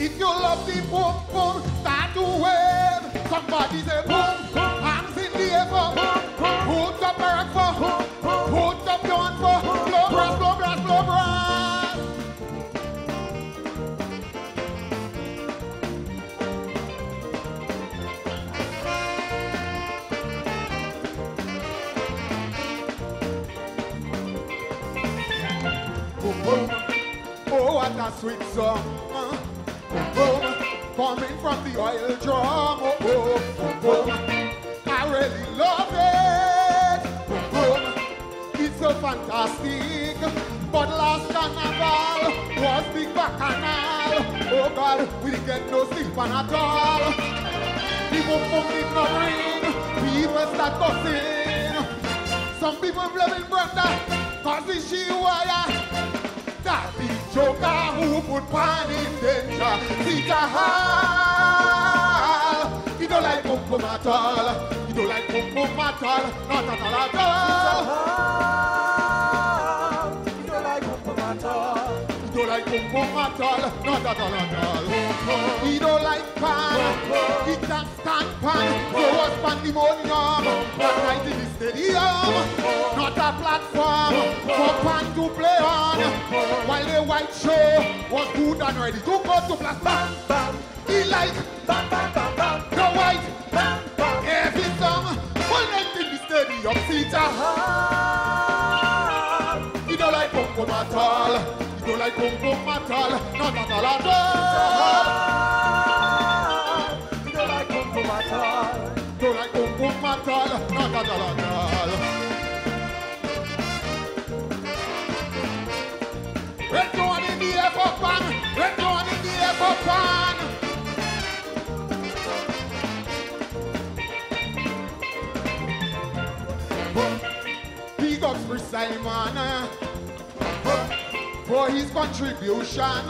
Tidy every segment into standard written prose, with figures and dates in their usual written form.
If you love the boom boom, start to wave. Somebody say boom, hands in the air for put up your hand for, put up your hand for, blow brass, blow brass, blow brass. Boom boom, oh what a sweet song. Boom boom, coming from the oil drum. Oh boom boom, I really love it. Boom boom, it's so fantastic. But last carnival was big bacchanal. Oh God, we didn't get no sleep on at all. The boom boom did not ring. People start cussing. Some people blaming Brenda, cause it's she wire. That the joker who put pan in danger. Sita Hall. He don't like boom boom at all. He don't like boom boom at all. Not at all at all. He don't like boom boom at all. He don't like boom boom at all. Not at all at all. He don't like pan. He can't stand pan. So was pandemonium. That night in the stadium. Not a platform for pan to play on. While the white show was good and ready to go to plasma. He like the white every song. All night in the stadium. Sita Hall. He don't like boom boom at all. He don't like boom boom at all. Not at all at all. He don't like boom boom at all. Don't like boom boom at all. Not at all at all. Red one in the air for pan. Red one in the air for pan. Big ups for Simon for his contribution.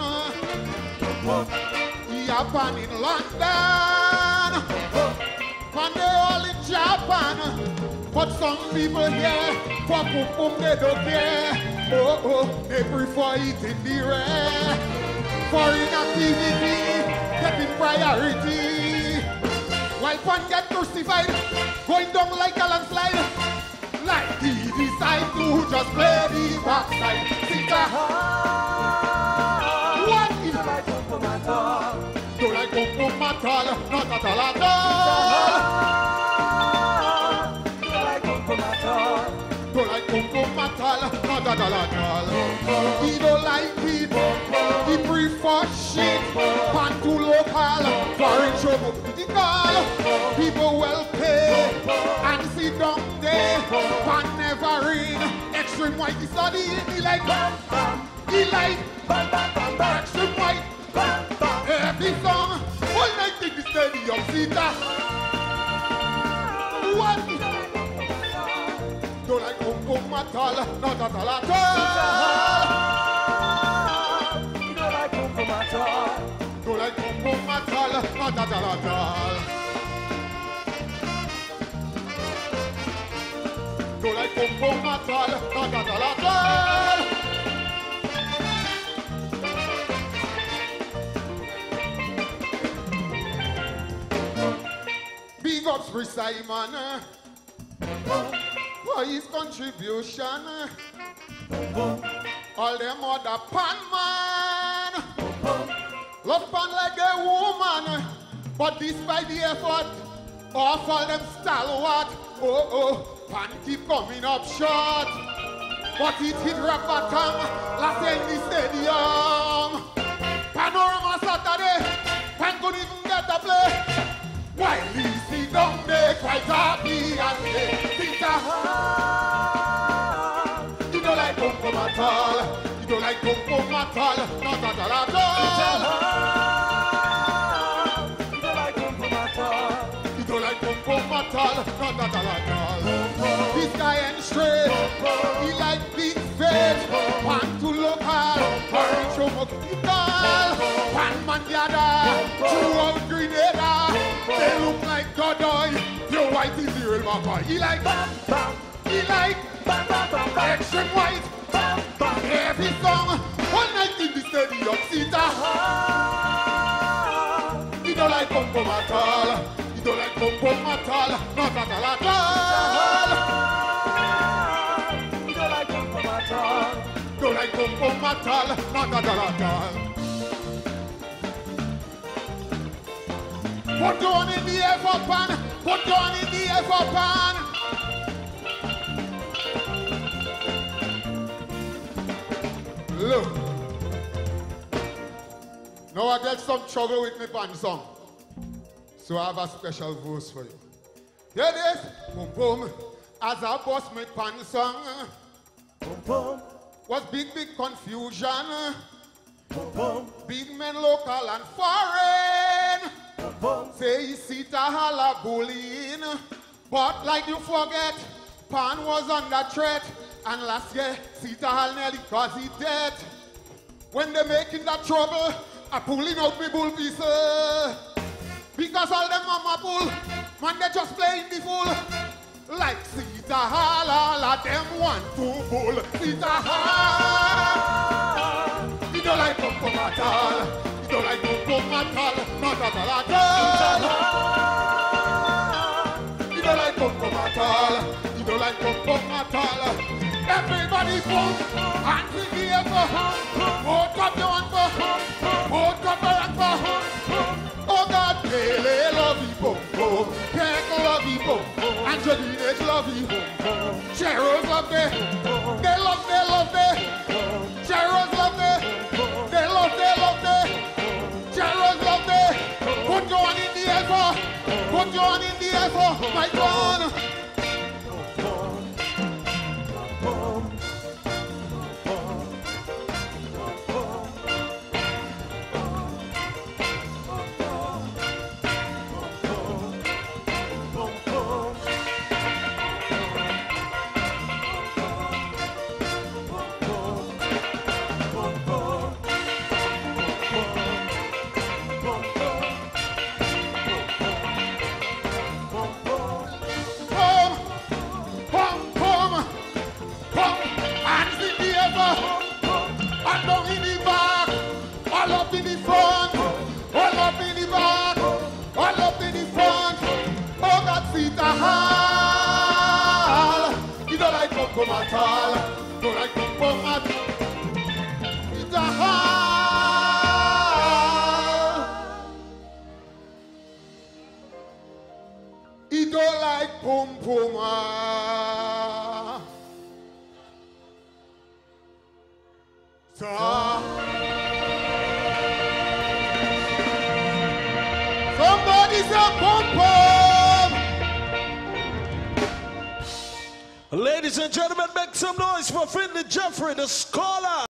He a pan in London, and they all in Japan. But some people here for boom boom they don't care. Oh oh, they prefer it in the rare. Foreign activity getting priority. While fun get crucified, going down like a landslide. Like he decide to just play the backside. Sita Hall. What is Like boom boom at all. don't like boom boom at all, not at all at all. Don't like boom boom at all. Don't like boom boom at all, not at all at all. He don't like it, he prefer shit. Pan to local, foreign show political. People well pay and sit down there. Pan never ring. Extreme white is not he like he like extreme white. Every song, all night in the stadium, Sita. What? Don't like boom boom at all, not at all at all. He don't like boom boom at all. Don't like boom boom at all, not at all at all. Don't like boom boom at all, not at all at all. Big ups for Simon for his contribution. All them other pan man love pan like a woman, but despite the effort of all them stalwart, oh oh, pan keep coming up short. But it hit rock bottom last year in the stadium. Panorama Saturday, pan couldn't even get a play. While he sit down there quite happy and say, Sita Hall. You don't like boom boom at all. You don't like boom boom at all. Not at all at all. You don't like boom boom at all. You don't like boom boom at all. Not at all at all. This guy ain't straight. He like big face. One to local. Orange show political. One man gather. Throughout Grenada. They look like Godoy. Your white is the real mama. He like extreme white. Every song, one night in the stadium, Sita Hall. pum at all. He don't like pum at all. Not at all at all. He don't like pum at all. Don't like pum at all. Not at all at all. Put down in the air for pan. Put down in the air for pan. Look. Now I get some trouble with my pan song. So I have a special verse for you. Here it is. Boom boom. As I bust my pan song. Boom boom. Was big confusion. Boom boom. Big men local and foreign. Boom boom. Say he see a holla bullying. But like you forget, pan was under threat. And last year, Sita Hal nearly cause he dead. When they making that trouble, I pulling out me bull pieces. Because all them mama bull, man they just playing the fool. Like Sita Hal, all of them want to bull. Sita Hal, he don't like pum at all. He don't like pum at all, not at all at all. He don't like pum at all. He don't like pum at all. Everybody boom, hands in the air for both up your hand for both up your hand for oh God, Pele love you boom boom, Peck love you boom, Angelina love you boom, Cheros love they love Cheros love they love Cheros love they put your hand in the air for my God. You don't like pum at all. Don't like pum at all. It's a hall. He don't like pum somebody say pum. Ladies and gentlemen, make some noise for Finley Jeffrey, the scholar.